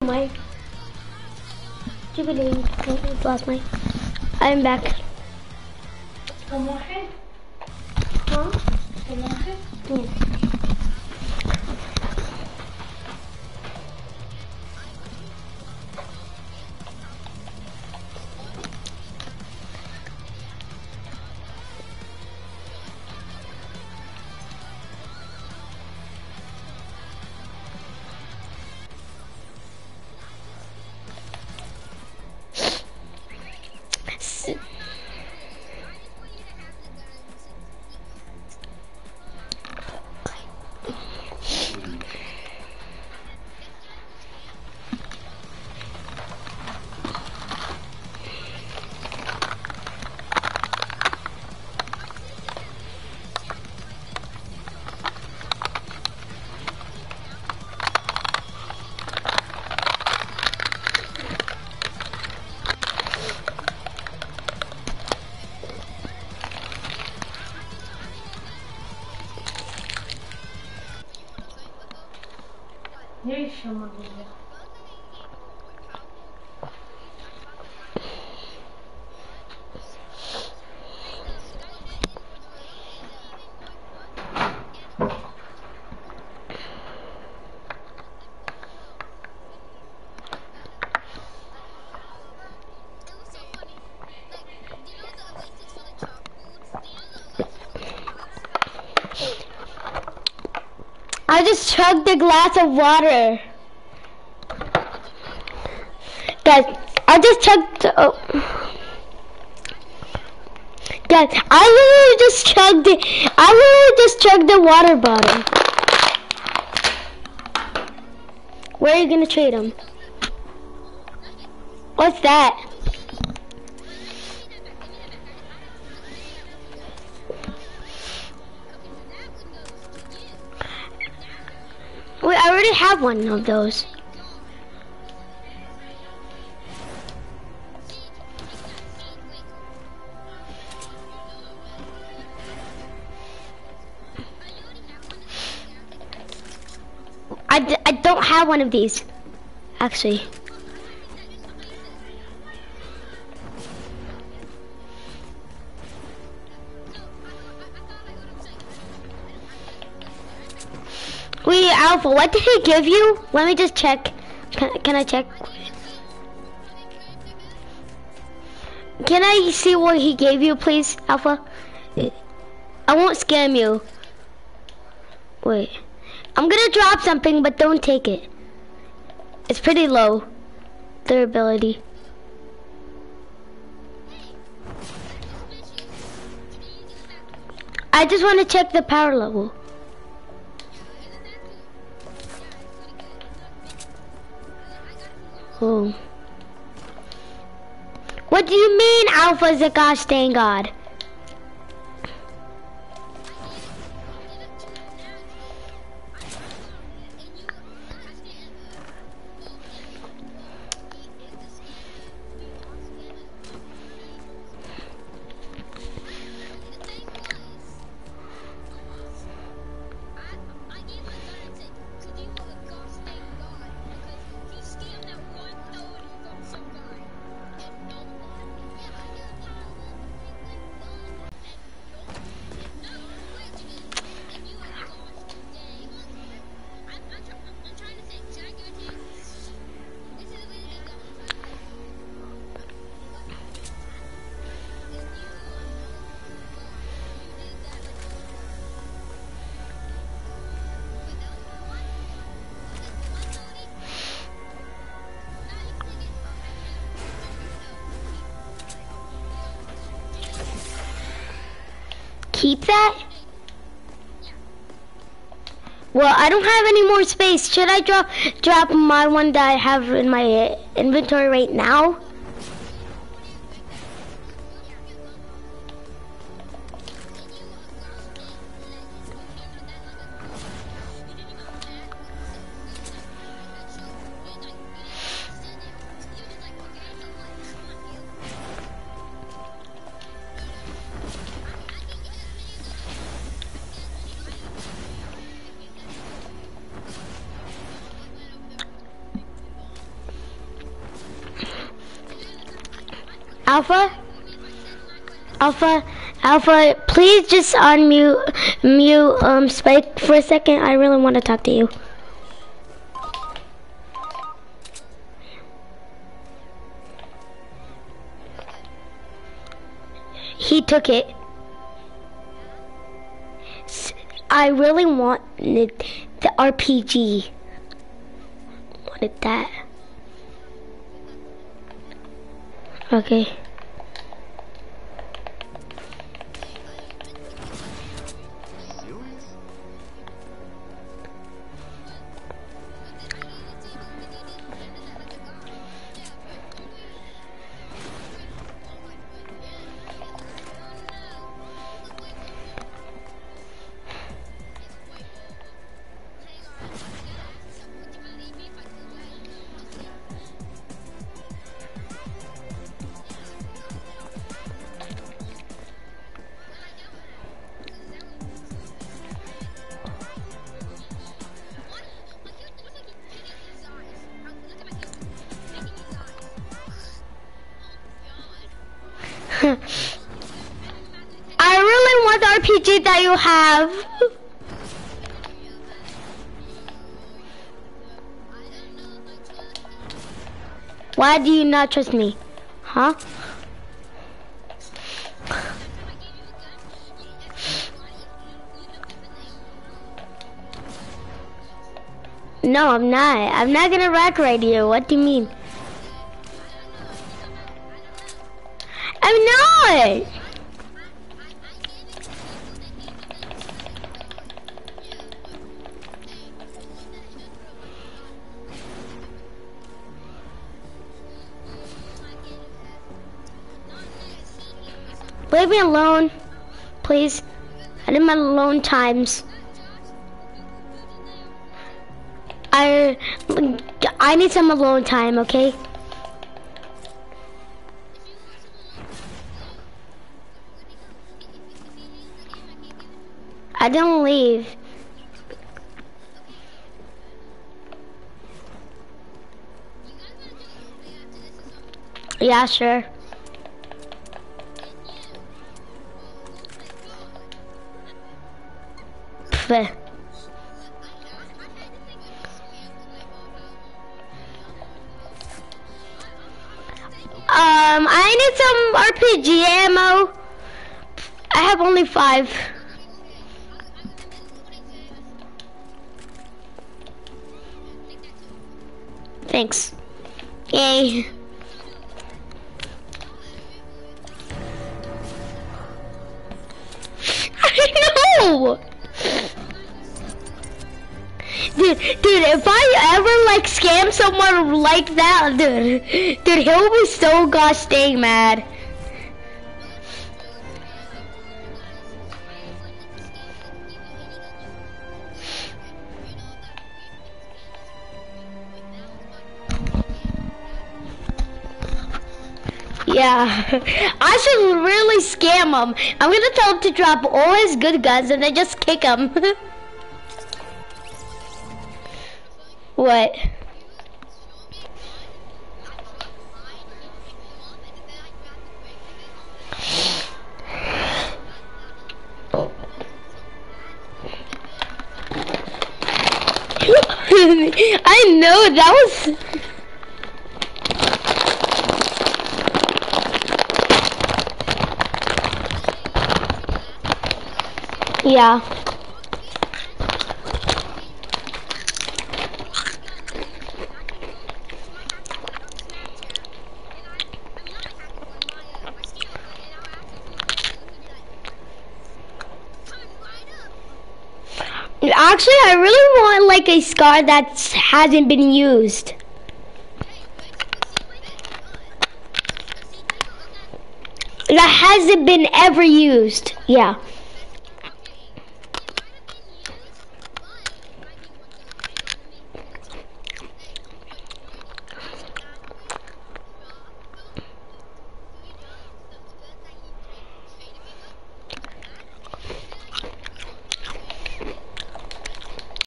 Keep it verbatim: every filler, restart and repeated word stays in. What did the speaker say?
my Jubilee. Lost my. I'm back. ¿Cómo es? Huh? ¿Cómo es? Yeah. Ixi, Maria. I just chugged a glass of water. Guys, I just chugged. Oh. Guys, I literally just chugged it. I literally just chugged the water bottle. Where are you gonna trade him? What's that? Wait, I already have one of those. I, d I don't have one of these, actually. Wait, Alpha, what did he give you? Let me just check. Can, can I check? Can I see what he gave you, please, Alpha? I won't scam you. Wait. I'm gonna drop something, but don't take it. It's pretty low, durability. I just want to check the power level. Oh. What do you mean Alpha is a gosh dang god? Keep that? Well, I don't have any more space. Should I drop drop my one that I have in my inventory right now? Alpha? Alpha, Alpha, please just unmute, mute, um, Spike for a second. I really want to talk to you. He took it. I really wanted the R P G. Wanted that. Okay. I really want the R P G that you have. Why do you not trust me? Huh? No, I'm not. I'm not gonna rack raid you. What do you mean? I'm not! Leave me alone, please. I need my alone times. I, I need some alone time, okay? I don't leave. Yeah, sure. Pfft. Um, I need some R P G ammo. I have only five. Thanks. Yay. I know! Dude, dude, if I ever like scam someone like that, dude, dude, he'll be so gosh dang mad. Yeah, I should really scam him. I'm gonna tell him to drop all his good guns and then just kick him. What? I know, that was... Yeah. Actually, I really want like a scar that hasn't been used. That hasn't been ever used. Yeah.